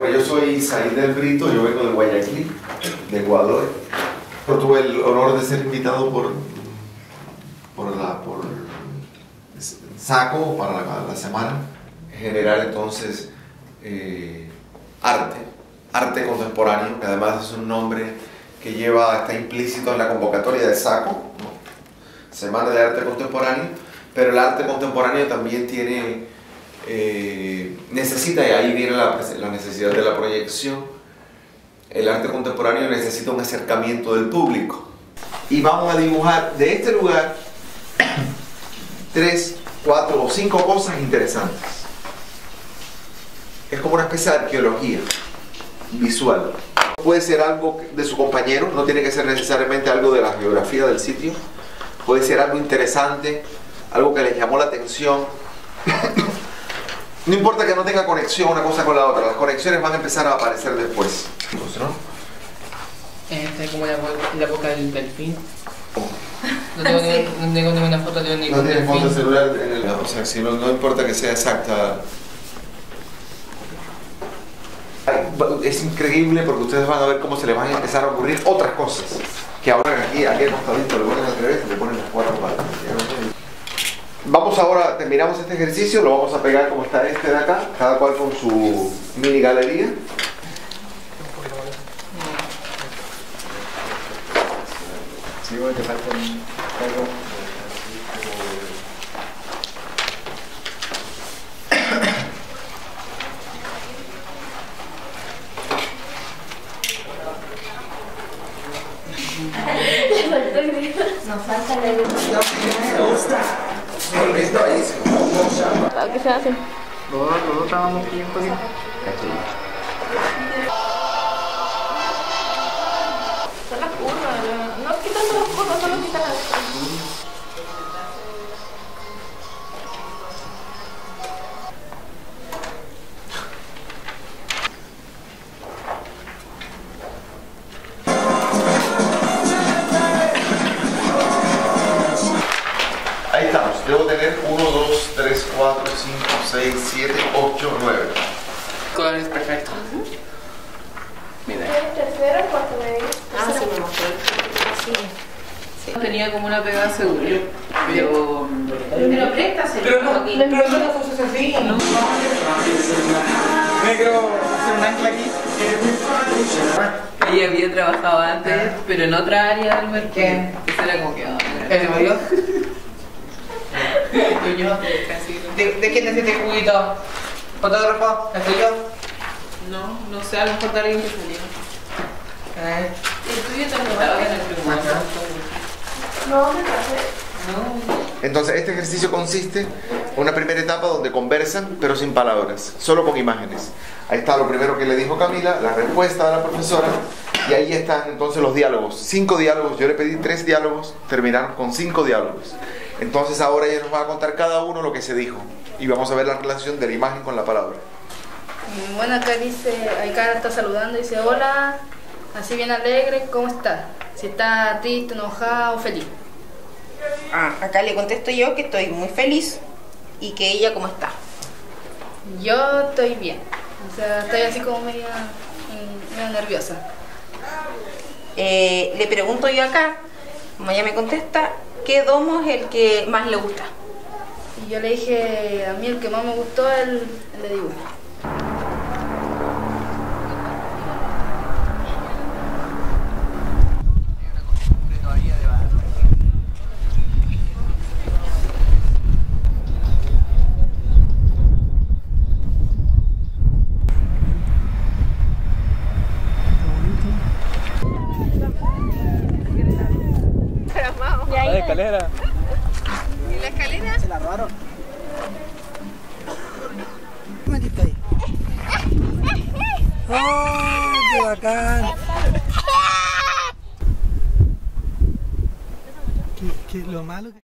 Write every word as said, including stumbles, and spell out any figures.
Yo soy Said del Brito, yo vengo de Guayaquil, de Ecuador. Yo tuve el honor de ser invitado por, por, la, por SACO para la, la semana. Generar entonces eh, arte, arte contemporáneo, que además es un nombre que lleva, está implícito en la convocatoria de SACO, ¿no? Semana de Arte Contemporáneo, pero el arte contemporáneo también tiene, eh, necesita, y ahí viene la, la necesidad de la proyección, el arte contemporáneo necesita un acercamiento del público. Y vamos a dibujar de este lugar tres, cuatro o cinco cosas interesantes. Es como una especie de arqueología visual. Puede ser algo de su compañero, no tiene que ser necesariamente algo de la geografía del sitio. Puede ser algo interesante, algo que les llamó la atención. No importa que no tenga conexión una cosa con la otra, las conexiones van a empezar a aparecer después, ¿no? Este, como la, la boca del delfín. ¿Cómo? No tengo, sí. ni, no tengo ninguna foto de ningún no delfín. No tienes foto celular en el... O sea, si no, no importa que sea exacta. Es increíble porque ustedes van a ver cómo se les van a empezar a ocurrir otras cosas. Que ahora aquí, aquí al costadito le ponen al revés y le ponen las cuatro patas. Vamos ahora, terminamos este ejercicio, lo vamos a pegar como está este de acá, cada cual con su mini galería. Sí, voy a dejar con algo. Nos falta la ilusión. ¿Qué se hace? Los dos, los dos estábamos bien jodidos. Son las curvas, no quitando las curvas, solo quitan las curvas. Ahí estamos, debo tener uno, dos, tres, cuatro, cinco, seis, siete, ocho, nueve. Colores perfectos. Mira. ¿El tercero o cuarto de ellos? Ah, sí, me mostró. Sí. Sí. Tenía como una pegada segura, pero... Pero préstaselo. Pero no, aquí. pero eso no funciona así. No. Negro, hacer un ancla aquí. Ella había trabajado antes, pero en otra área del mercado. ¿Qué? Eso era como que... ¿El marido? ¿De, ¿De quién es este juguito? ¿Fotógrafo? ¿Es tuyo? No, no sé, a lo mejor de alguien que salió. ¿Eh? ¿El tuyo también estaba en el tribunal? No, me pasé. No. Entonces este ejercicio consiste en una primera etapa donde conversan pero sin palabras, solo con imágenes. Ahí está lo primero que le dijo Camila, la respuesta de la profesora, y ahí están entonces los diálogos, cinco diálogos. Yo le pedí tres diálogos, terminaron con cinco diálogos. Entonces ahora ella nos va a contar cada uno lo que se dijo y vamos a ver la relación de la imagen con la palabra. Bueno, acá dice, acá está saludando, dice hola, así bien alegre, ¿cómo está? Si está triste, enojada o feliz. Ah, acá le contesto yo que estoy muy feliz y que ella cómo está. Yo estoy bien, o sea, estoy así como media, media nerviosa. Eh, le pregunto yo acá, como ella me contesta, ¿qué domo es el que más le gusta? Y yo le dije, a mí el que más me gustó es el, el de dibujo. La escalera. ¿Y la escalera? Se la robaron. ¿Qué metiste ahí? ¡Oh, qué bacán! ¿Qué, qué, lo malo que...